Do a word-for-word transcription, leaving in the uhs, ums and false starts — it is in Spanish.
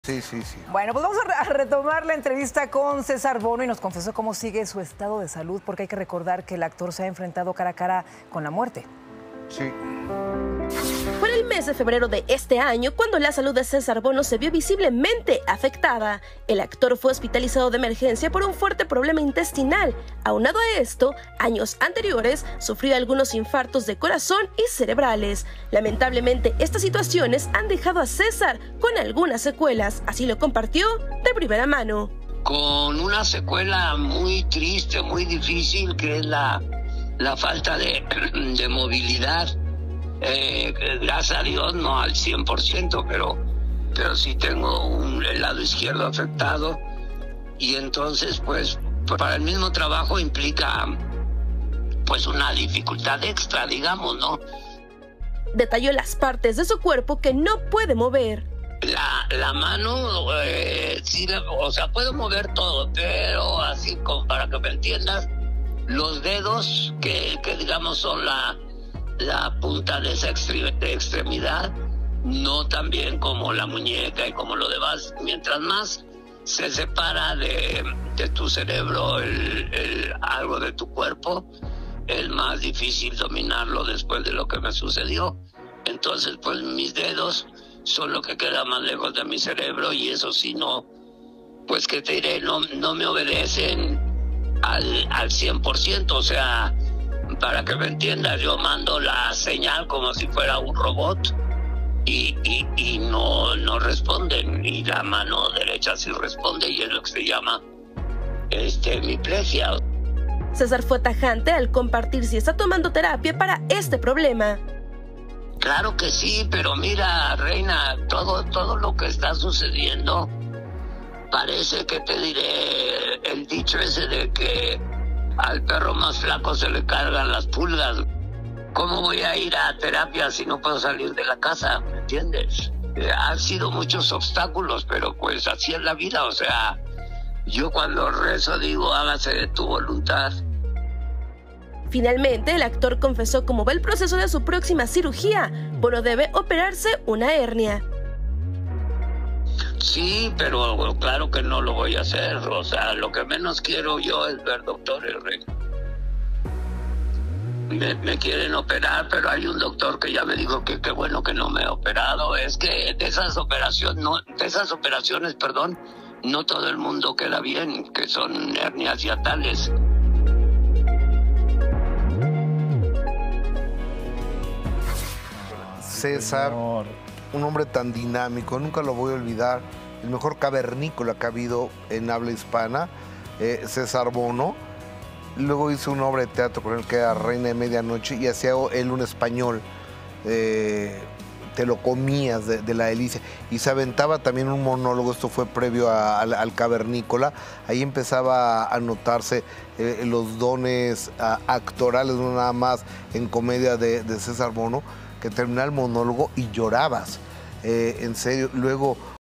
Sí, sí, sí. Bueno, pues vamos a, re a retomar la entrevista con César Bono y nos confesó cómo sigue su estado de salud, porque hay que recordar que el actor se ha enfrentado cara a cara con la muerte. Sí. Fue en el mes de febrero de este año cuando la salud de César Bono se vio visiblemente afectada. El actor fue hospitalizado de emergencia por un fuerte problema intestinal. Aunado a esto, años anteriores sufrió algunos infartos de corazón y cerebrales. Lamentablemente, estas situaciones han dejado a César con algunas secuelas. Así lo compartió de primera mano. Con una secuela muy triste, muy difícil, que es la, la falta de, de movilidad. Eh, gracias a Dios no al cien por ciento, pero, pero sí tengo un, el lado izquierdo afectado, y entonces pues para el mismo trabajo implica pues una dificultad extra, digamos, ¿no? Detalló las partes de su cuerpo que no puede mover. La, la mano, eh, sí, o sea, puedo mover todo, pero así como para que me entiendas, los dedos que, que digamos son la la punta de esa extremidad, no tan bien como la muñeca y como lo demás. Mientras más se separa de, de tu cerebro el, el, algo de tu cuerpo, es más difícil dominarlo después de lo que me sucedió. Entonces, pues mis dedos son lo que queda más lejos de mi cerebro, y eso sí, no, pues que te diré, no, no me obedecen al, al cien por ciento, o sea, para que me entiendas, yo mando la señal como si fuera un robot y, y, y no, no responden, y la mano derecha sí responde, y es lo que se llama este, hemiplegia. César fue tajante al compartir si está tomando terapia para este problema. Claro que sí, pero mira, Reina, todo, todo lo que está sucediendo, parece que te diré el dicho ese de que al perro más flaco se le cargan las pulgas. ¿Cómo voy a ir a terapia si no puedo salir de la casa? ¿Me entiendes? Eh, han sido muchos obstáculos, pero pues así es la vida. O sea, yo cuando rezo digo, hágase de tu voluntad. Finalmente, el actor confesó cómo va el proceso de su próxima cirugía. Bono debe operarse una hernia. Sí, pero claro que no lo voy a hacer. O sea, lo que menos quiero yo es ver doctores, Rey. Me, me quieren operar, pero hay un doctor que ya me dijo que qué bueno que no me he operado. Es que de esas operaciones, no, de esas operaciones, perdón, no todo el mundo queda bien, que son hernias hiatales. César, un hombre tan dinámico, nunca lo voy a olvidar, el mejor cavernícola que ha habido en habla hispana, eh, César Bono. Luego hizo una obra de teatro con él que era Reina de Medianoche, y hacía él un español, eh, te lo comías de, de la delicia, y se aventaba también un monólogo. Esto fue previo a, a, al cavernícola. Ahí empezaba a notarse eh, los dones a, actorales, no nada más en comedia de, de César Bono, que terminaba el monólogo y llorabas, eh, en serio. Luego